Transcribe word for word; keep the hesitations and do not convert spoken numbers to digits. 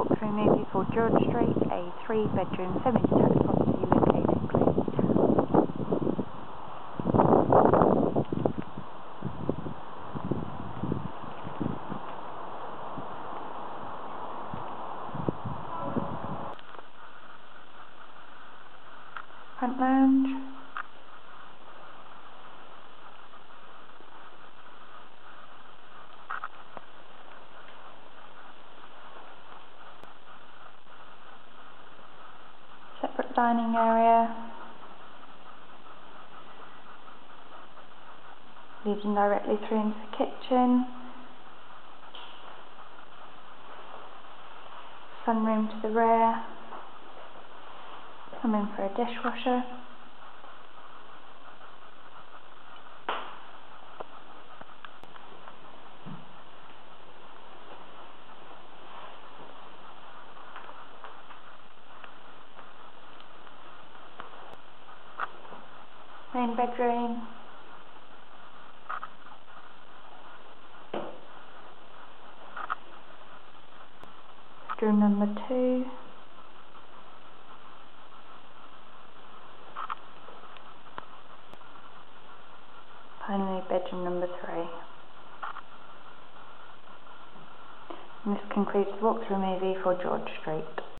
walkthrough movie for George Street, a three bedroom semi-detached property located in Glazing Town. Front lounge, separate dining area, leading directly through into the kitchen, sunroom to the rear, come in for a dishwasher, main bedroom, bedroom number two, finally bedroom number three. And this concludes the walkthrough movie for George Street.